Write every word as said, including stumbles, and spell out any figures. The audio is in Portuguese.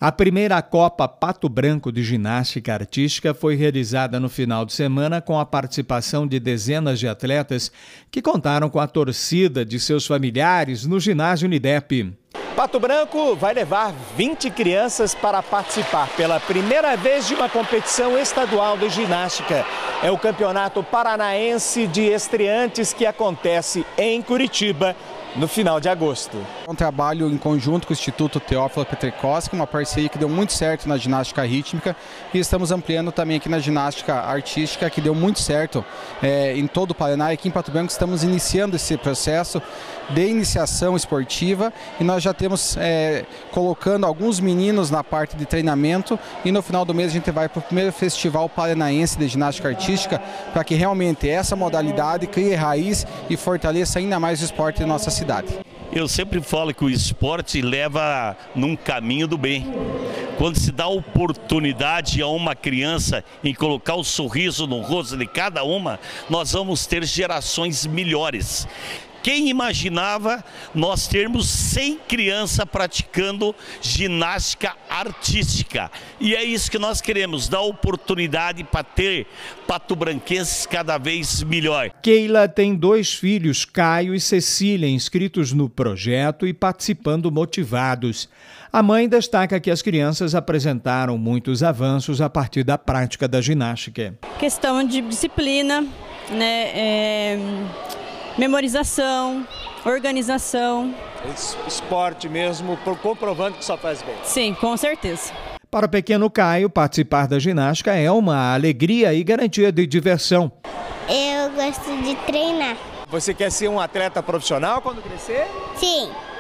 A primeira Copa Pato Branco de Ginástica Artística foi realizada no final de semana com a participação de dezenas de atletas que contaram com a torcida de seus familiares no ginásio Unidep. Pato Branco vai levar vinte crianças para participar pela primeira vez de uma competição estadual de ginástica. É o Campeonato Paranaense de Estreantes que acontece em Curitiba no final de agosto. É um trabalho em conjunto com o Instituto Teófilo Petrekoski, uma parceria que deu muito certo na ginástica rítmica, e estamos ampliando também aqui na ginástica artística, que deu muito certo é, em todo o Paraná. E aqui em Pato Branco estamos iniciando esse processo de iniciação esportiva e nós já temos é, colocando alguns meninos na parte de treinamento, e no final do mês a gente vai para o primeiro Festival Paranaense de Ginástica Artística, para que realmente essa modalidade crie raiz e fortaleça ainda mais o esporte da nossa cidade. Eu sempre falo que o esporte leva num caminho do bem. Quando se dá oportunidade a uma criança em colocar o sorriso no rosto de cada uma, nós vamos ter gerações melhores. Quem imaginava nós termos cem crianças praticando ginástica artística? E é isso que nós queremos, dar oportunidade para ter patobranquenses cada vez melhor. Keila tem dois filhos, Caio e Cecília, inscritos no projeto e participando motivados. A mãe destaca que as crianças apresentaram muitos avanços a partir da prática da ginástica. Questão de disciplina, né? É... memorização, organização. Esporte mesmo, comprovando que só faz bem. Sim, com certeza. Para o pequeno Caio, participar da ginástica é uma alegria e garantia de diversão. Eu gosto de treinar. Você quer ser um atleta profissional quando crescer? Sim.